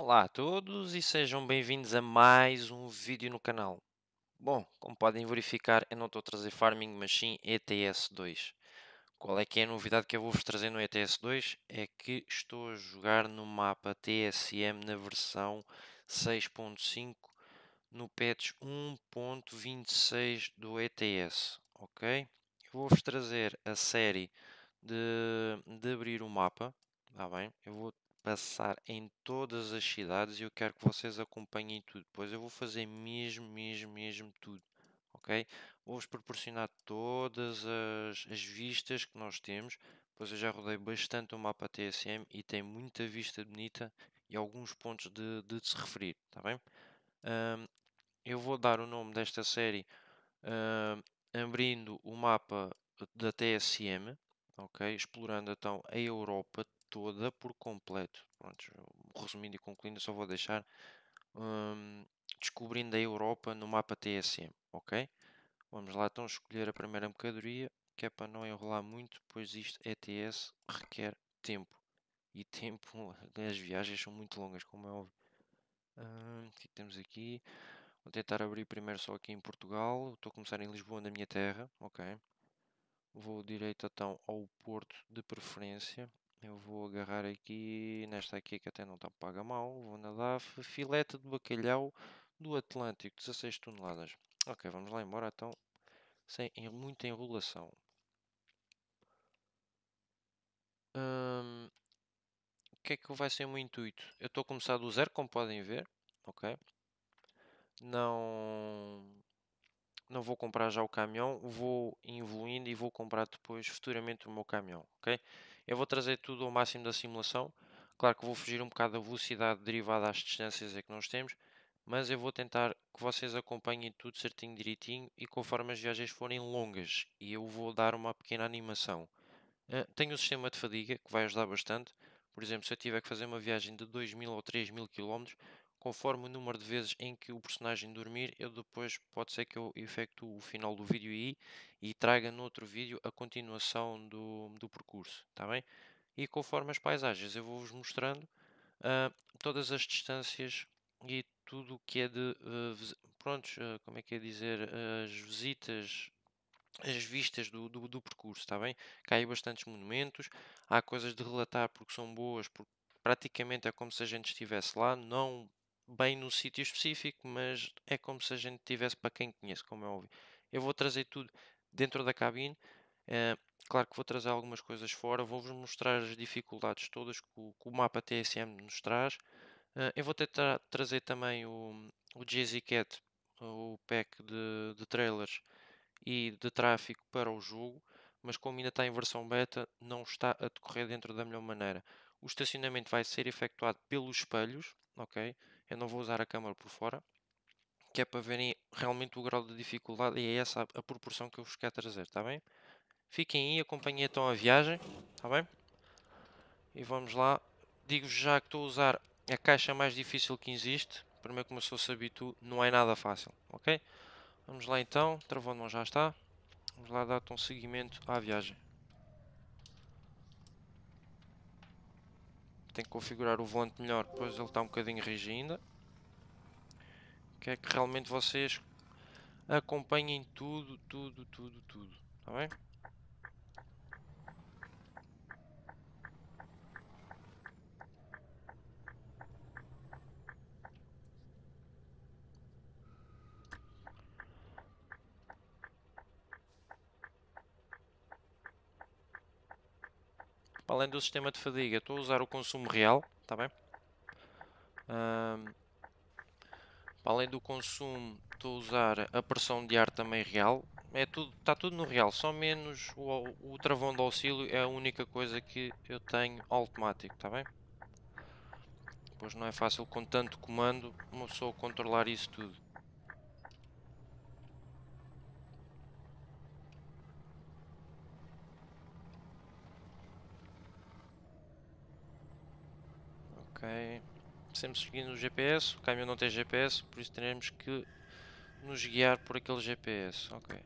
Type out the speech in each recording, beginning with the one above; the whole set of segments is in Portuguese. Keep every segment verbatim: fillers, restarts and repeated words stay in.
Olá a todos e sejam bem-vindos a mais um vídeo no canal. Bom, como podem verificar, eu não estou a trazer Farming, mas sim E T S dois. Qual é que é a novidade que eu vou-vos trazer no E T S dois? É que estou a jogar no mapa T S M na versão seis ponto cinco no patch um ponto vinte e seis do E T S, ok? Eu vou-vos trazer a série de, de abrir o mapa, está bem? Eu vou passar em todas as cidades e eu quero que vocês acompanhem tudo. Depois eu vou fazer mesmo, mesmo, mesmo tudo, ok? Vou-vos proporcionar todas as, as vistas que nós temos. Pois eu já rodei bastante o mapa T S M e tem muita vista bonita e alguns pontos de, de se referir, está bem? Ahm, eu vou dar o nome desta série ahm, abrindo o mapa da T S M, ok? Explorando então a Europa toda por completo. Pronto, resumindo e concluindo, só vou deixar ahm, descobrindo a Europa no mapa T S M, ok? Vamos lá então escolher a primeira mercadoria, que é para não enrolar muito, pois isto E T S requer tempo. E tempo, as viagens são muito longas, como é óbvio. Ahm, o que é que temos aqui? Vou tentar abrir primeiro só aqui em Portugal. Estou a começar em Lisboa, na minha terra. Ok. Vou direito então ao Porto de preferência. Eu vou agarrar aqui, nesta aqui que até não está paga mal. Vou na D A F. Filete de bacalhau do Atlântico, dezasseis toneladas. Ok, vamos lá embora então, sem muita enrolação. Hum, o que é que vai ser o meu intuito? Eu estou a começar do zero, como podem ver. Ok. Não não vou comprar já o caminhão, vou evoluindo e vou comprar depois, futuramente, o meu caminhão, ok? Eu vou trazer tudo ao máximo da simulação. Claro que vou fugir um bocado da velocidade derivada às distâncias que nós temos, mas eu vou tentar que vocês acompanhem tudo certinho, direitinho, e conforme as viagens forem longas, e eu vou dar uma pequena animação. Uh, tenho o sistema de fadiga, que vai ajudar bastante. Por exemplo, se eu tiver que fazer uma viagem de dois mil ou três mil quilómetros, conforme o número de vezes em que o personagem dormir, eu depois pode ser que eu efetuo o final do vídeo aí e traga no outro vídeo a continuação do, do percurso, tá bem? E conforme as paisagens eu vou-vos mostrando uh, todas as distâncias e tudo o que é de, uh, prontos, uh, como é que é dizer, uh, as visitas, as vistas do, do, do percurso, está bem? Cá há bastantes monumentos, há coisas de relatar porque são boas, porque praticamente é como se a gente estivesse lá, não bem no sítio específico, mas é como se a gente estivesse para quem conhece, como é óbvio. Eu vou trazer tudo dentro da cabine, eh, claro que vou trazer algumas coisas fora, vou-vos mostrar as dificuldades todas que o, que o mapa T S M nos traz. Eh, eu vou tentar trazer também o, o JZCat, o pack de, de trailers e de tráfego para o jogo, mas como ainda está em versão beta, não está a decorrer dentro da melhor maneira. O estacionamento vai ser efetuado pelos espelhos, ok? Eu não vou usar a câmera por fora, que é para verem realmente o grau de dificuldade e é essa a, a proporção que eu vos quero trazer, está bem? Fiquem aí, acompanhem então a viagem, está bem? E vamos lá. Digo-vos já que estou a usar a caixa mais difícil que existe. Primeiro que uma pessoa se habitue, não é nada fácil, ok? Vamos lá então, travão não já está. Vamos lá dar um seguimento à viagem. Tenho que configurar o volante melhor, pois ele está um bocadinho rígido ainda. Que é que realmente vocês acompanhem tudo, tudo, tudo, tudo. Está bem? Além do sistema de fadiga, estou a usar o consumo real. Está bem? Um, além do consumo, estou a usar a pressão de ar também real. É tudo, está tudo no real, só menos o, o travão de auxílio é a única coisa que eu tenho automático, está bem? Pois não é fácil com tanto comando uma pessoa controlar isso tudo. Ok. Sempre seguindo o G P S. O caminhão não tem G P S, por isso teremos que nos guiar por aquele G P S. Ok.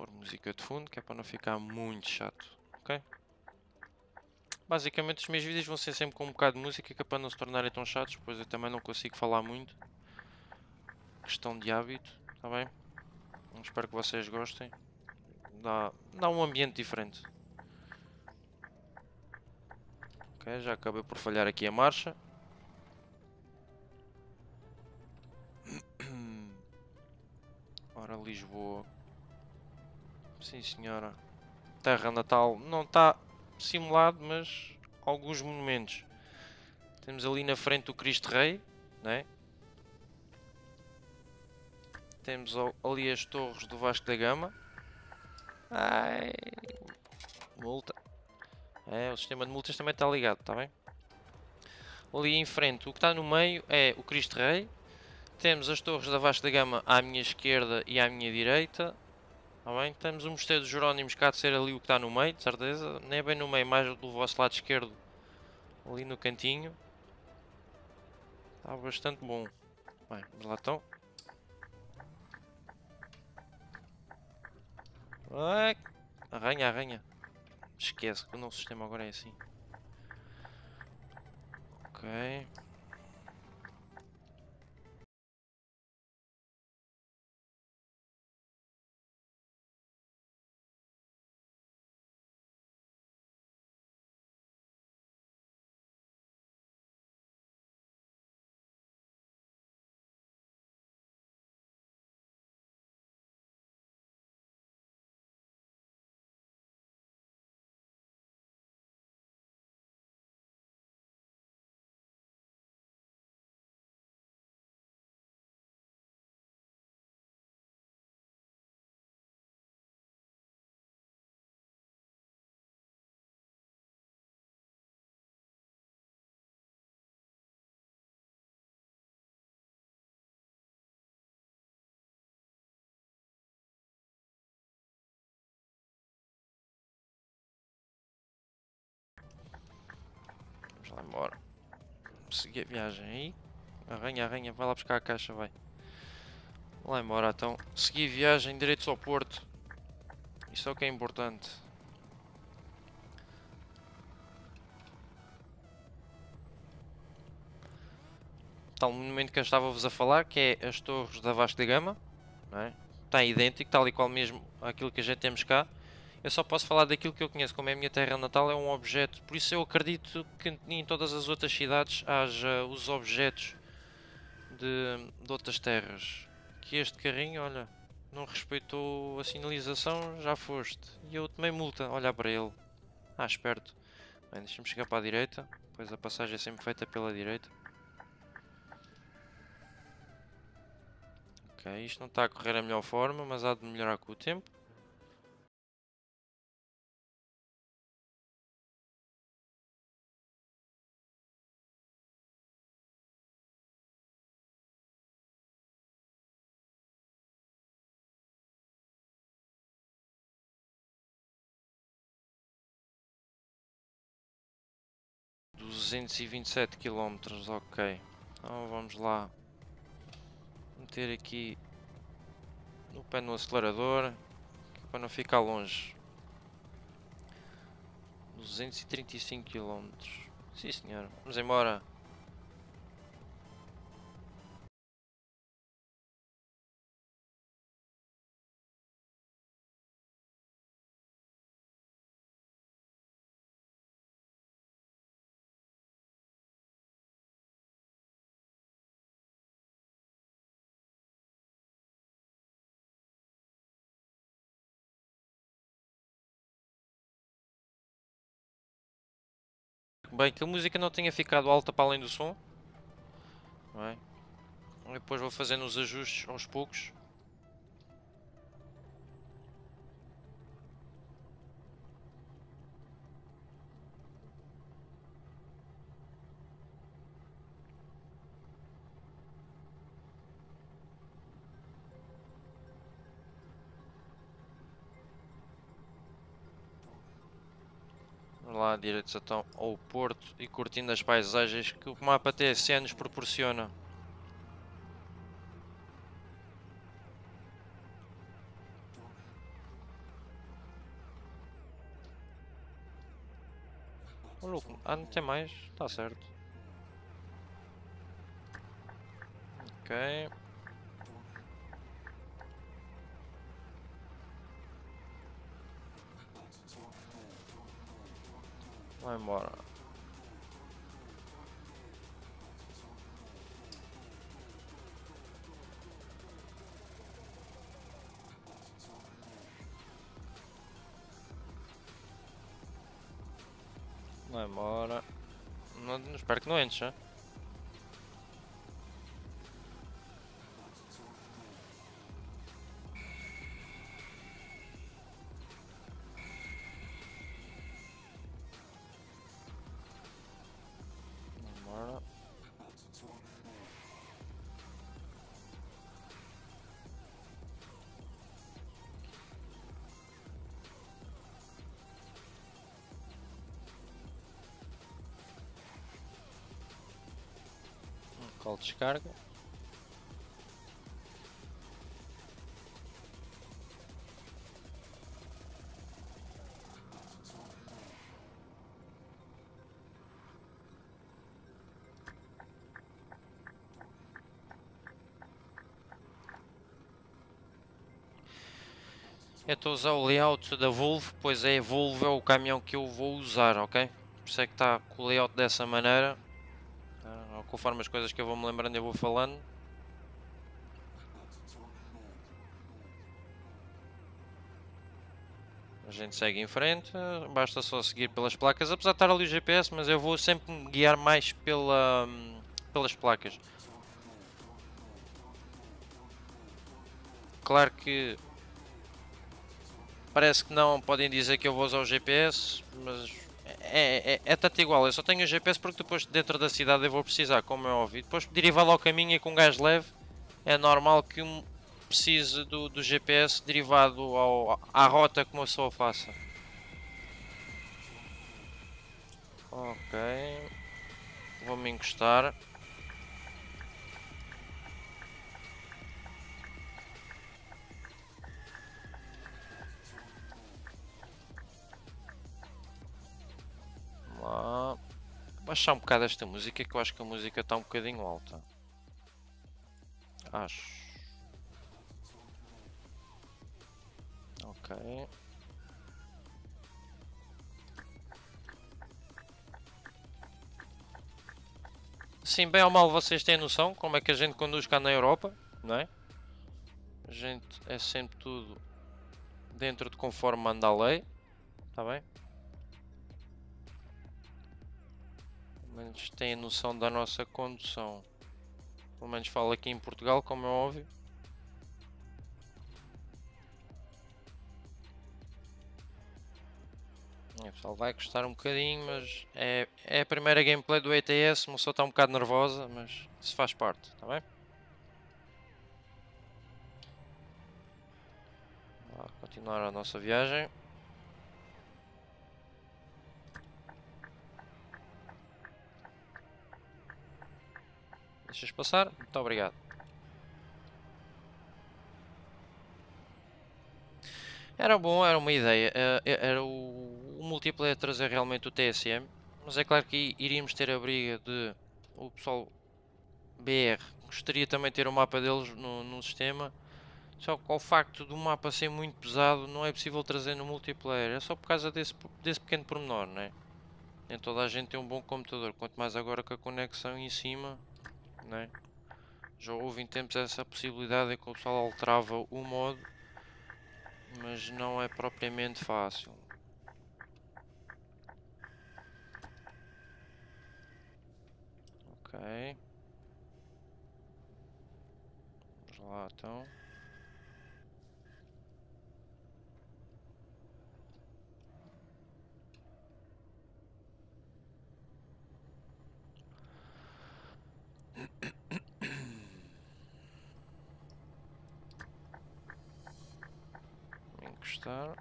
pôr música de fundo, que é para não ficar muito chato, ok? Basicamente os meus vídeos vão ser sempre com um bocado de música, que é para não se tornarem tão chatos, pois eu também não consigo falar muito. Questão de hábito, está bem? Espero que vocês gostem. Dá, dá um ambiente diferente. Ok, já acabei por falhar aqui a marcha. Ora, Lisboa. Sim, senhora. Terra natal. Não está simulado, mas alguns monumentos. Temos ali na frente o Cristo Rei, né? Temos ali as torres do Vasco da Gama. Ai, multa. É, o sistema de multas também está ligado, está bem? Ali em frente, o que está no meio é o Cristo Rei. Temos as torres da Vasco da Gama à minha esquerda e à minha direita. Tá bem? Temos o Mosteiro dos Jerónimos, que há de ser ali o que está no meio, de certeza. Nem é bem no meio, mais do vosso lado esquerdo. Ali no cantinho. Está bastante bom. Bem, vamos lá então. Ai, arranha, arranha. Esquece que o nosso sistema agora é assim. Ok. Vamos lá embora. Seguir a viagem aí. Arranha, arranha. Vai lá buscar a caixa, vai. Lá embora então. Seguir viagem direitos ao Porto. Isso é o que é importante. Tal monumento que eu estava-vos a falar, que é as torres da Vasco da Gama. Não é? Está idêntico, tal e qual mesmo aquilo que a gente temos cá. Eu só posso falar daquilo que eu conheço, como é a minha terra natal, é um objeto. Por isso eu acredito que em todas as outras cidades haja os objetos de, de outras terras. Que este carrinho, olha, não respeitou a sinalização, já foste. E eu tomei multa, olhar para ele. Ah, esperto. Bem, deixa-me chegar para a direita, pois a passagem é sempre feita pela direita. Ok, isto não está a correr a melhor forma, mas há de melhorar com o tempo. duzentos e vinte e sete quilómetros, ok. Então vamos lá meter aqui o pé no acelerador, para não ficar longe. duzentos e trinta e cinco quilómetros. Sim senhor, vamos embora. Bem, que a música não tenha ficado alta para além do som. Não é? Depois vou fazendo os ajustes aos poucos. Vamos lá, direitos então ao Porto e curtindo as paisagens que o mapa T S E nos proporciona. Maluco, ah, não tem mais? Tá certo. Ok. Vai embora. Vai embora. Não, não- espero que não entres, né? Vai embora. Um call de descarga. Eu estou a usar o layout da Volvo, pois é, a Volvo é o caminhão que eu vou usar, ok? Por isso é que está com o layout dessa maneira. Ah, conforme as coisas que eu vou me lembrando eu vou falando. A gente segue em frente, basta só seguir pelas placas, apesar de estar ali o G P S, mas eu vou sempre me guiar mais pela, pelas placas. Claro que parece que não, podem dizer que eu vou usar o G P S, mas é, é, é tanto igual. Eu só tenho o G P S porque depois dentro da cidade eu vou precisar, como é óbvio. Depois derivado ao caminho e com um gás leve, é normal que um precise do, do G P S derivado ao, à rota que uma pessoa faça. Ok, vou-me encostar. Vamos lá. Baixar um bocado esta música, que eu acho que a música está um bocadinho alta. Acho. Ok. Sim, bem ou mal vocês têm noção como é que a gente conduz cá na Europa, não é? A gente é sempre tudo dentro de conforme manda a lei, está bem? Pelo menos têm noção da nossa condução. Pelo menos falo aqui em Portugal, como é óbvio. É, pessoal, vai custar um bocadinho, mas é, é a primeira gameplay do E T S, uma pessoa está um bocado nervosa, mas isso faz parte, está bem? Vamos continuar a nossa viagem. Deixas passar? Muito obrigado. Era bom, era uma ideia. eh, eh, Era o, o multiplayer trazer realmente o T S M. Mas é claro que iríamos ter a briga de o pessoal B R gostaria também de ter o mapa deles no, no sistema. Só que ao facto do mapa ser muito pesado não é possível trazer no multiplayer. É só por causa desse, desse pequeno pormenor, né? Nem toda a gente tem um bom computador. Quanto mais agora com a conexão em cima, né? Já houve em tempos essa possibilidade em que o pessoal alterava o modo, mas não é propriamente fácil. Ok. Vamos lá então. Encostar.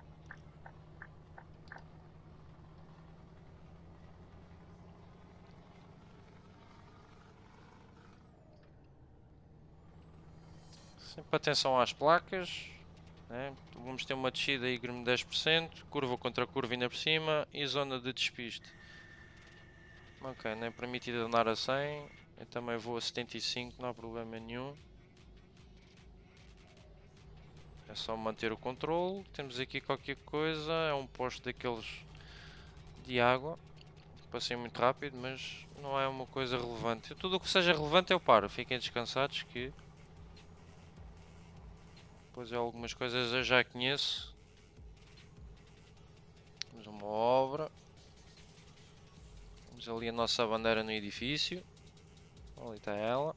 Sempre atenção às placas. Né? Vamos ter uma descida íngreme de dez por cento, curva contra curva ainda por cima e zona de despiste. Ok, não é permitido andar a cem. Eu também vou a setenta e cinco, não há problema nenhum. É só manter o controle. Temos aqui qualquer coisa. É um posto daqueles de água. Passei muito rápido, mas não é uma coisa relevante. Tudo o que seja relevante eu paro. Fiquem descansados que... Pois é, algumas coisas eu já conheço. Temos uma obra. Temos ali a nossa bandeira no edifício. Ali está ela.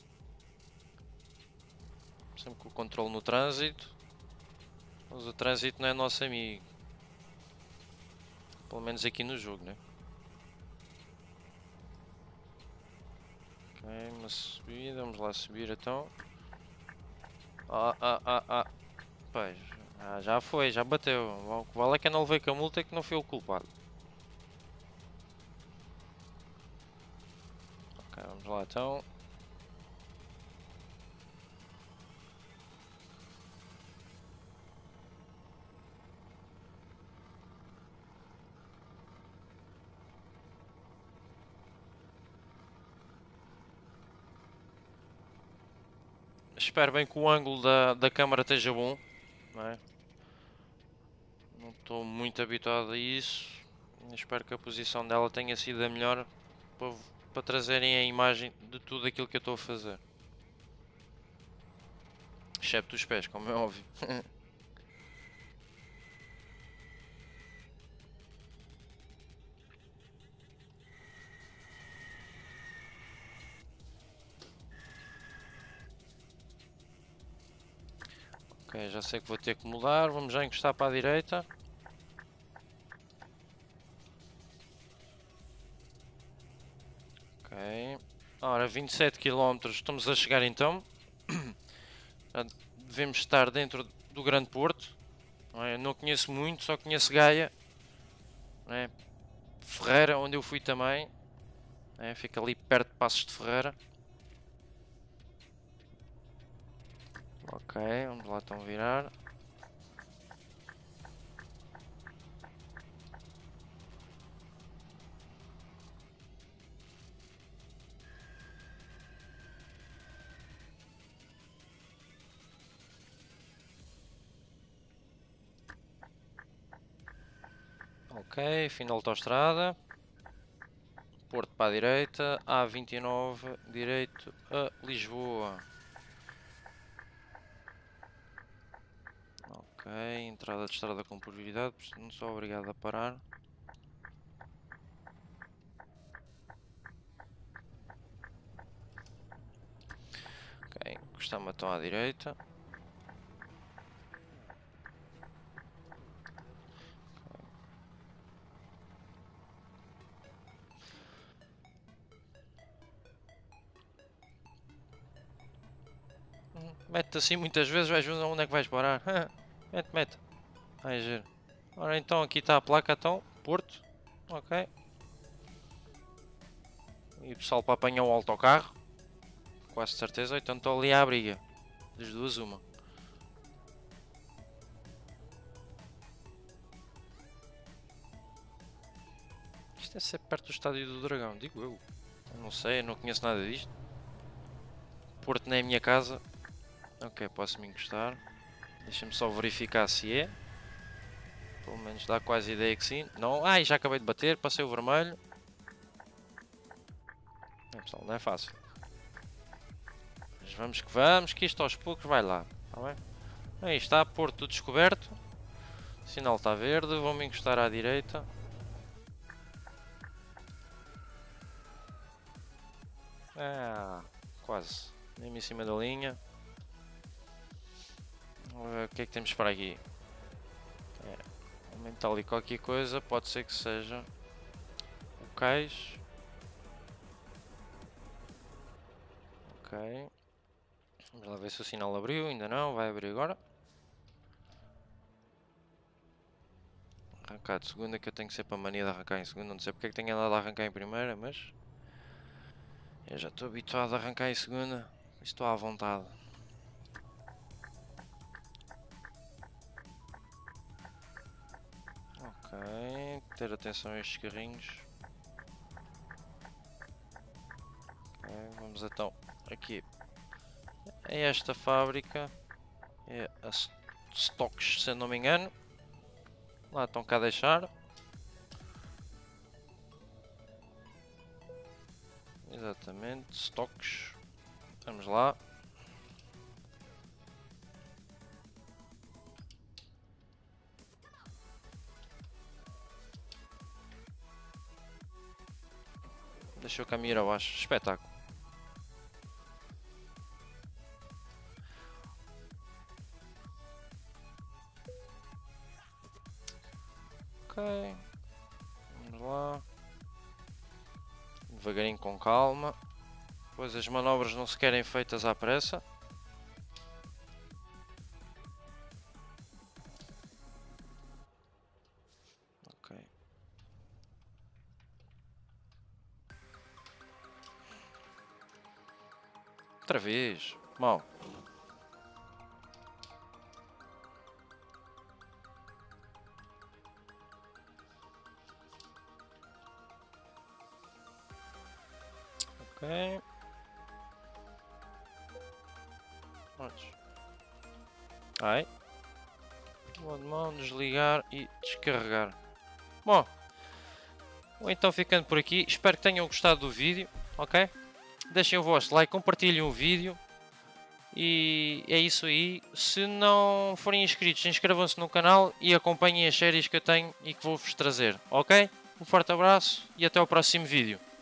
Sempre com o controle no trânsito. Mas o trânsito não é nosso amigo. Pelo menos aqui no jogo, né? Ok, uma subida. Vamos lá subir então. Ah, ah, ah, ah. Pois, ah, já foi, já bateu. O que vale é que eu não levei com a multa, é que não fui o culpado. Ok, vamos lá então. Espero bem que o ângulo da, da câmara esteja bom, não é? Não estou muito habituado a isso. Espero que a posição dela tenha sido a melhor para, para trazerem a imagem de tudo aquilo que eu estou a fazer. Excepto os pés, como é óbvio. Ok, já sei que vou ter que mudar. Vamos já encostar para a direita. Ok. Ora, vinte e sete quilómetros. Estamos a chegar então. Já devemos estar dentro do Grande Porto. Não é? Não conheço muito, só conheço Gaia. Não é? Ferreira, onde eu fui também. É, fica ali perto de Passos de Ferreira. Ok, vamos lá então virar. Ok, fim da autoestrada. Porto para a direita. A vinte e nove, direito a Lisboa. Ok, entrada de estrada com prioridade, não sou obrigado a parar. Ok, encostamos então à direita. Mete-te assim muitas vezes, vais ver onde é que vais parar. Mete, mete. Vai giro. Ora então aqui está a placa então, Porto. Ok. E o pessoal para apanhar o autocarro. Quase certeza, então estou ali à briga. Das duas uma. Isto deve ser perto do Estádio do Dragão, digo eu. Eu não sei, eu não conheço nada disto. Porto não é a minha casa. Ok, posso me encostar. Deixa-me só verificar se é. Pelo menos dá quase a ideia que sim. Não. Ai, já acabei de bater, passei o vermelho. É, pessoal, não é fácil. Mas vamos que vamos, que isto aos poucos vai lá. Está bem? Aí está, Porto descoberto. O sinal está verde, vou-me encostar à direita. Ah, quase. Mesmo em cima da linha. Vamos ver o que é que temos para aqui. É, aumentar ali qualquer coisa, pode ser que seja o cais. Ok. Vamos lá ver se o sinal abriu, ainda não, vai abrir agora. Arrancar de segunda, que eu tenho que ser para a mania de arrancar em segunda. Não sei porque é que tenho andado a arrancar em primeira, mas eu já estou habituado a arrancar em segunda. Estou à vontade. Ok, ter atenção a estes carrinhos. Vamos então aqui a esta fábrica. É a Stocks, se eu não me engano. Lá estão cá a deixar. Exatamente, Stocks. Vamos lá. Deixa eu caminhar abaixo. Espetáculo. Ok. Vamos lá. Devagarinho, com calma. Pois as manobras não se querem feitas à pressa. Ok. Outra vez. Mal. Ok. Vamos. Ai. Boa de mão, desligar e descarregar. Bom. Ou então ficando por aqui. Espero que tenham gostado do vídeo. Ok? Deixem o vosso like, compartilhem o vídeo. E é isso aí. Se não forem inscritos, inscrevam-se no canal e acompanhem as séries que eu tenho e que vou-vos trazer. Ok? Um forte abraço e até ao próximo vídeo.